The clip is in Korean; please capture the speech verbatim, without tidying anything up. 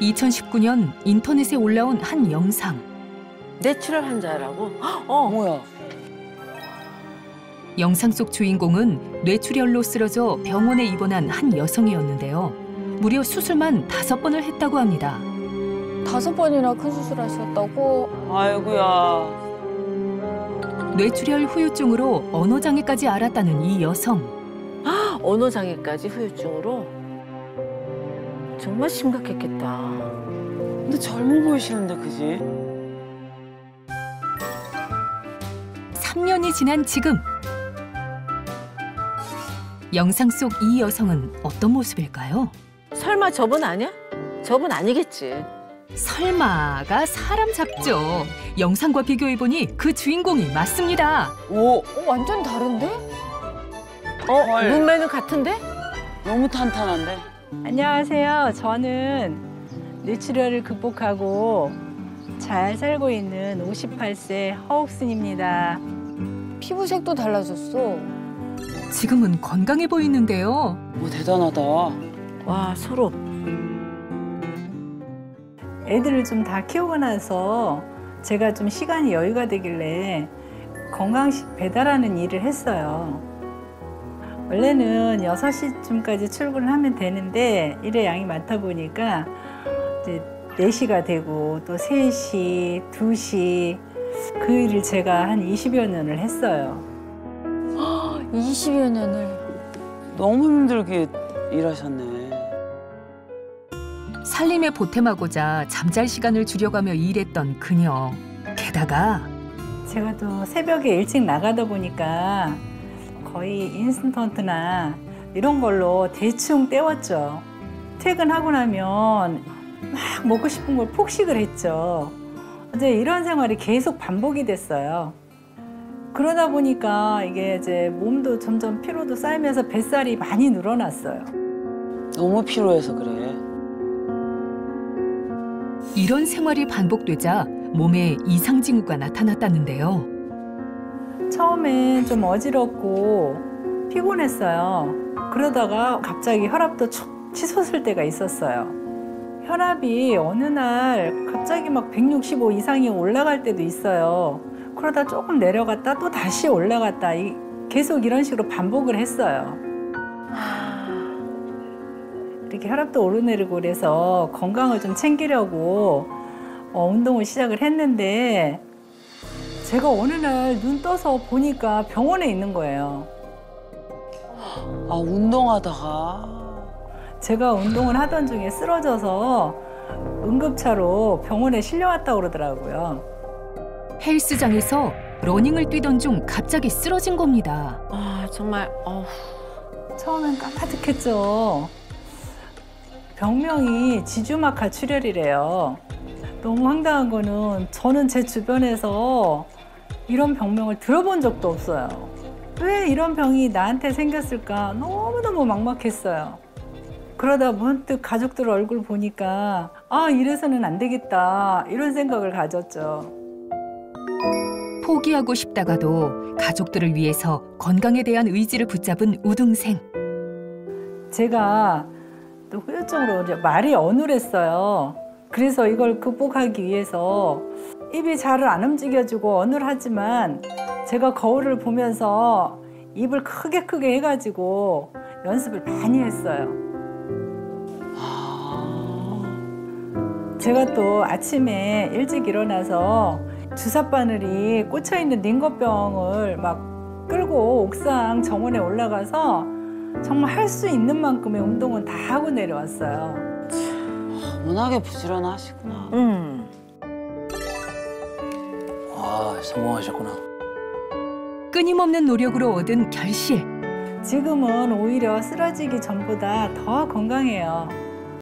이천십구 년 인터넷에 올라온 한 영상. 내추럴 환자라고? 어. 뭐야? 영상 속 주인공은 뇌출혈로 쓰러져 병원에 입원한 한 여성이었는데요. 무려 수술만 다섯 번을 했다고 합니다. 다섯 번이나 큰 수술하셨다고? 아이고야. 뇌출혈 후유증으로 언어장애까지 앓았다는 이 여성. 언어장애까지 후유증으로? 정말 심각했겠다. 근데 젊어 보이시는데, 그지? 삼 년이 지난 지금. 영상 속 이 여성은 어떤 모습일까요? 설마 저분 아니야? 저분 아니겠지. 설마가 사람 잡죠. 영상과 비교해보니 그 주인공이 맞습니다. 오, 어, 완전 다른데? 어? 헐. 눈매는 같은데? 너무 탄탄한데? 안녕하세요. 저는 뇌출혈을 극복하고 잘 살고 있는 오십팔 세 허옥순입니다. 피부색도 달라졌어. 지금은 건강해 보이는데요. 오, 대단하다. 와, 서로. 애들을 좀 다 키우고 나서 제가 좀 시간이 여유가 되길래 건강식 배달하는 일을 했어요. 원래는 여섯 시쯤까지 출근을 하면 되는데 일의 양이 많다 보니까 이제 네 시가 되고 또 세 시, 두 시 그 일을 제가 한 이십여 년을 했어요. 이십여 년을. 너무 힘들게 일하셨네. 살림에 보탬하고자 잠잘 시간을 줄여가며 일했던 그녀. 게다가 제가 또 새벽에 일찍 나가다 보니까 거의 인스턴트나 이런 걸로 대충 때웠죠. 퇴근하고 나면 막 먹고 싶은 걸 폭식을 했죠. 이제 이런 생활이 계속 반복이 됐어요. 그러다 보니까 이게 이제 몸도 점점 피로도 쌓이면서 뱃살이 많이 늘어났어요. 너무 피로해서 그래. 이런 생활이 반복되자 몸에 이상 징후가 나타났다는데요. 처음엔 좀 어지럽고 피곤했어요. 그러다가 갑자기 혈압도 촉 치솟을 때가 있었어요. 혈압이 어느 날 갑자기 막 백육십오 이상이 올라갈 때도 있어요. 그러다 조금 내려갔다 또 다시 올라갔다 이, 계속 이런 식으로 반복을 했어요. 이렇게 혈압도 오르내리고 그래서 건강을 좀 챙기려고 어, 운동을 시작을 했는데 제가 어느 날 눈 떠서 보니까 병원에 있는 거예요. 아, 운동하다가. 제가 운동을 하던 중에 쓰러져서 응급차로 병원에 실려왔다고 그러더라고요. 헬스장에서 러닝을 뛰던 중 갑자기 쓰러진 겁니다. 아, 정말, 어후. 처음엔 깜빡했죠. 병명이 지주막하 출혈이래요. 너무 황당한 거는 저는 제 주변에서 이런 병명을 들어본 적도 없어요. 왜 이런 병이 나한테 생겼을까 너무너무 막막했어요. 그러다 문득 가족들 얼굴 보니까 아, 이래서는 안 되겠다 이런 생각을 가졌죠. 포기하고 싶다가도 가족들을 위해서 건강에 대한 의지를 붙잡은 우등생. 제가 또 후유증으로 이제 말이 어눌했어요. 그래서 이걸 극복하기 위해서 입이 잘 안 움직여지고 어눌하지만 제가 거울을 보면서 입을 크게 크게 해가지고 연습을 많이 했어요. 제가 또 아침에 일찍 일어나서 주사바늘이 꽂혀있는 링거병을 막 끌고 옥상 정원에 올라가서 정말 할 수 있는 만큼의 운동은 다 하고 내려왔어요. 워낙에 부지런하시구나. 음. 아, 성공하셨구나. 끊임없는 노력으로 얻은 결실. 지금은 오히려 쓰러지기 전보다 더 건강해요.